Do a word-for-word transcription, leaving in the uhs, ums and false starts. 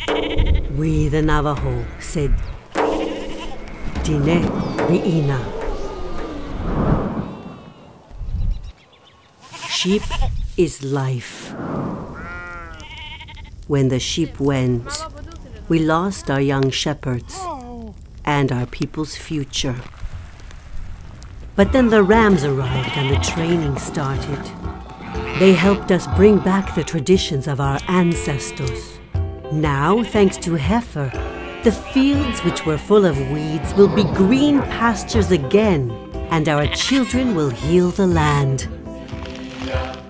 We the Navajo said, Dine Riina. Sheep is life. When the sheep went, we lost our young shepherds and our people's future. But then the rams arrived and the training started. They helped us bring back the traditions of our ancestors. Now, thanks to Heifer, the fields which were full of weeds will be green pastures again, and our children will heal the land.